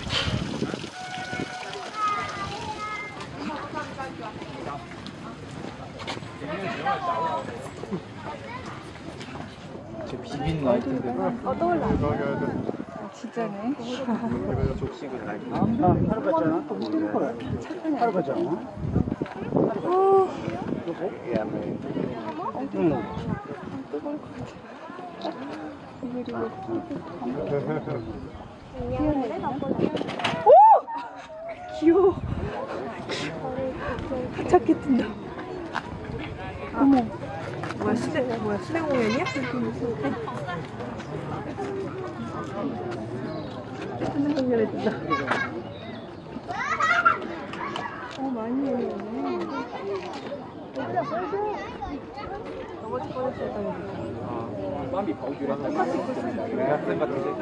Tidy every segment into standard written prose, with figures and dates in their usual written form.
제 비빈 라이트인데. 또 올라. 진짜네. 이거 족식을 라이트. 하루 갔잖아. 하루 갔잖아. 응. 뜨거울 것 같아. 오! 귀여워. 착해 뜬다. 어머. 뭐야, 수대 공연이야? 수대 공연에 뜬다. 많이 오네. 너무 뻔했어. 마음이 거기랑 똑같이 입고 있어. 대학생 같은데.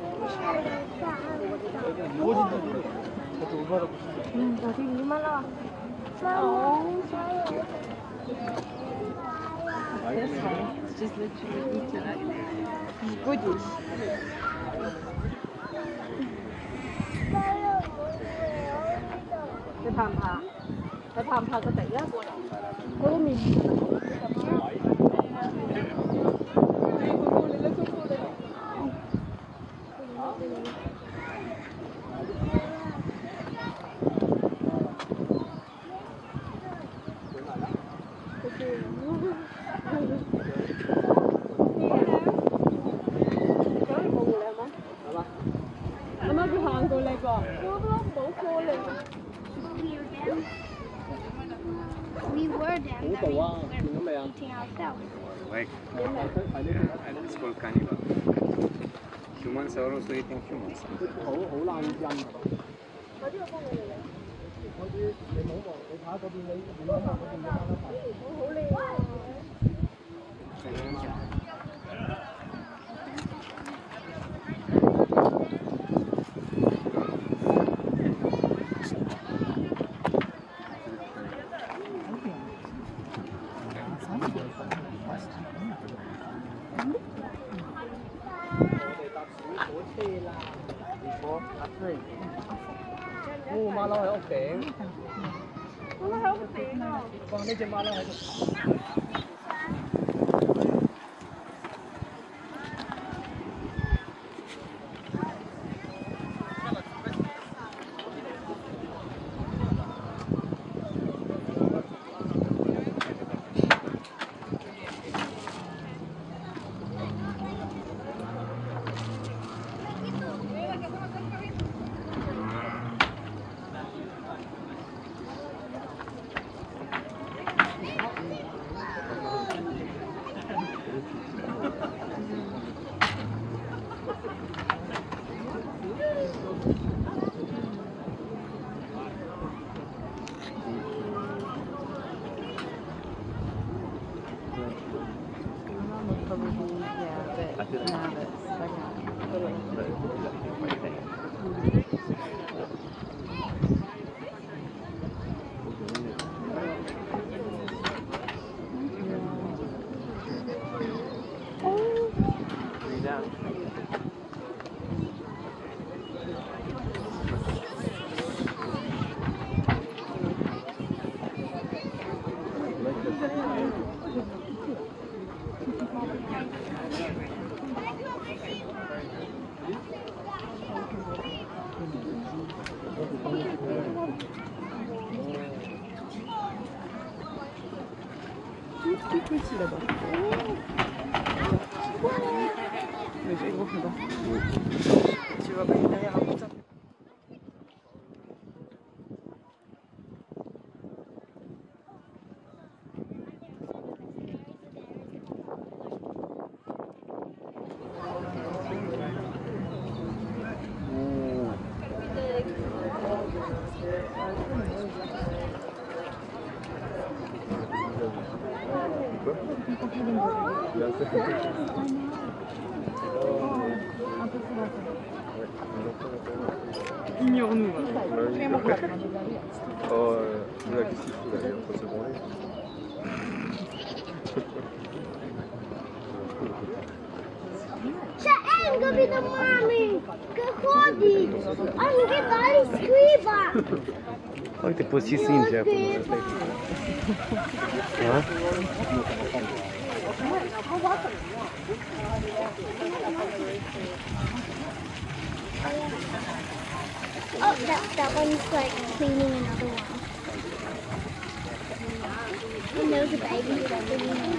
누워진다. 저도 얼마나 보시죠. 나 되게 이만하. That's fine. It's just literally eating. Goodies. Để phàm phà có thể á. Cô mình. We were there. Eating ourselves. Like, it's called cannibal. Humans are also eating humans. Ma lâu ở ốc biển. Nó không có tiền đâu. Con đi trên ma lâu ở 꿀꿀이다. 왜 이거 보다. 집에 가기 전에 가보자. Ignorons-nous. Oh, là, qu'est-ce qu'il fout d'ailleurs? Faut se branler. Go be the mami, că hodi. Am che dai scriva. Uite, poți și sincer acum să stai. Da? Oh, that one's like cleaning another one. And there's a baby living in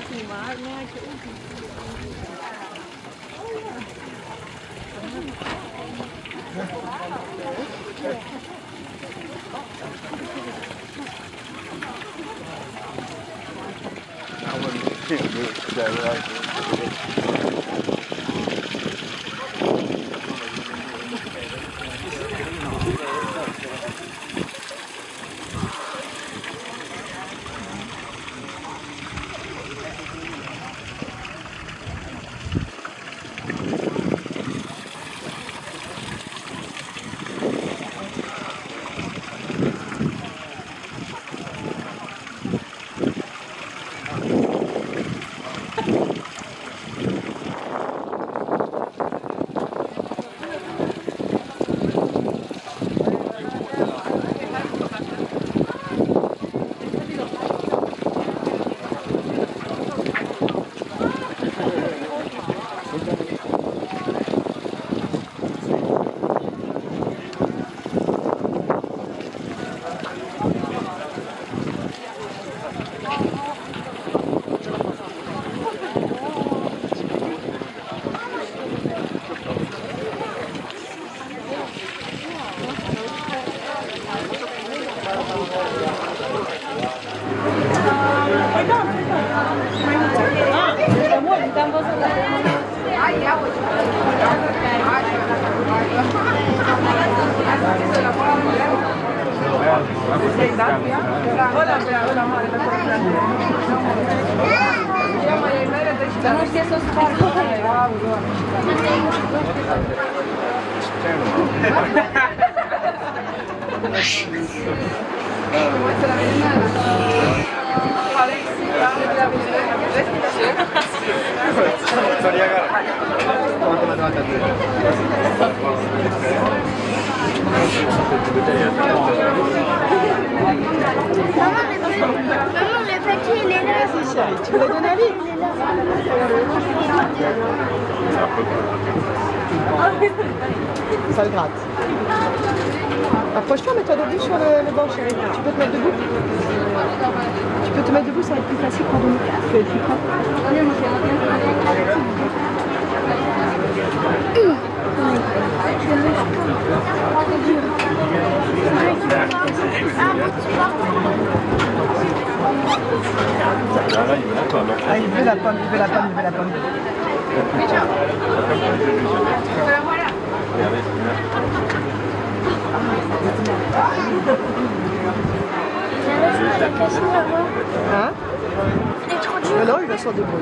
Maman, le petit, il est là. Vas-y, chérie, tu veux la donner à lui? Ça le gratte. Approche-toi, mets-toi debout sur le banc, chérie. Tu peux te mettre debout? Tu peux te mettre debout, ça va être plus facile pour nous. Tu peux être plus près. Ah, il veut la pomme, il veut la pomme, il veut la pomme. Hein? Mais non, il va s'en débrouiller,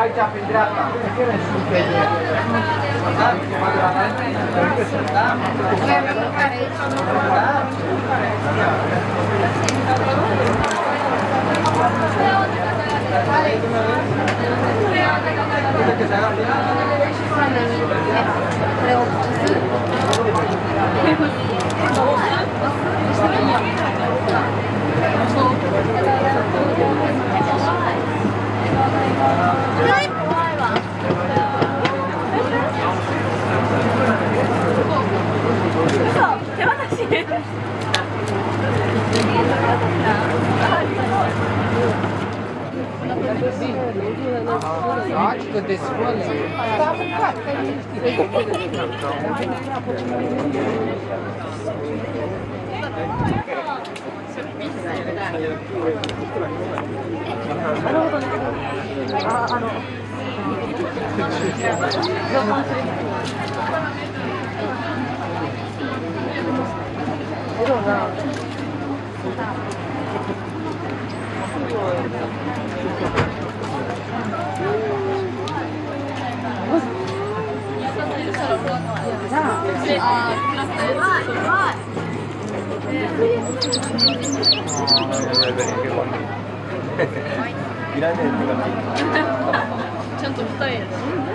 いらねえって感じ。 ちゃんと二重。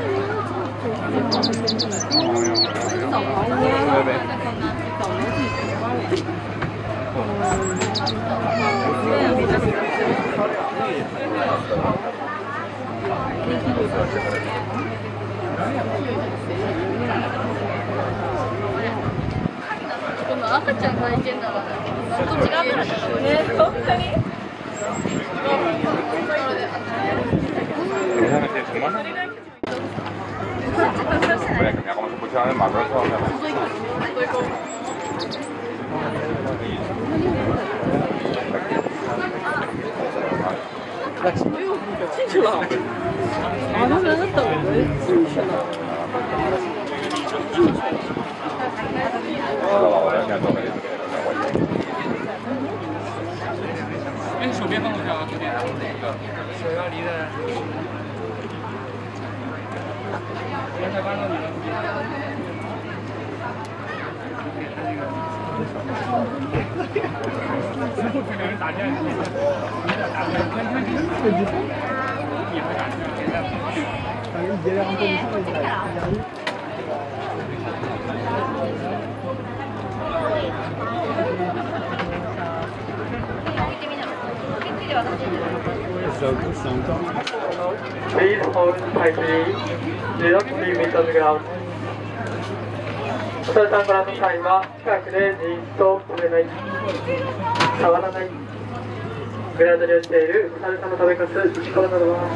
この赤ちゃん泣いてんだからこっち側からね、本当に Mereka kalau masuk pucangnya mager soalnya. Please hold tightly. Do not leave it on the ground. お猿さんからのサインは近くでじっと止めない、触らない、グラウンドに落ちているお猿さんの食べかす、石ころなどは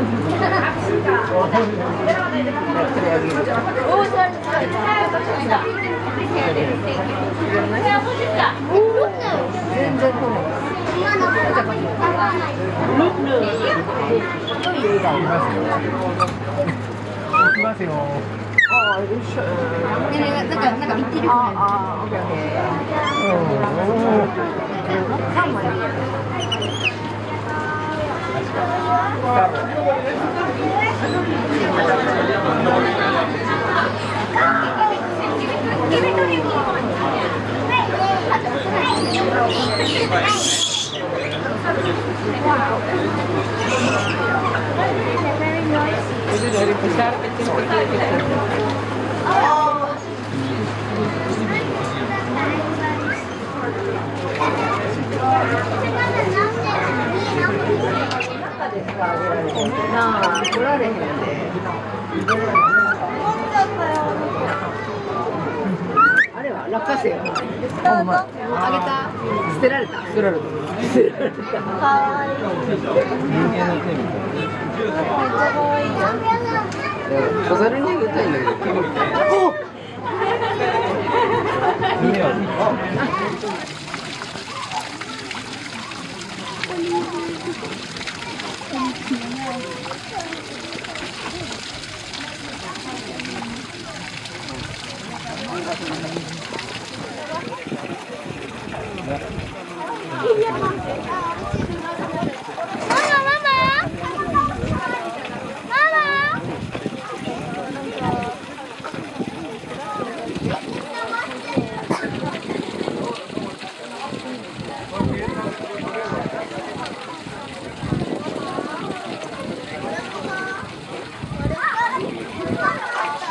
あれは落花生。あげた。捨てられた。捨てられた。捨てられた。かわいい。 小猿にあげたいんだけど。 ママす。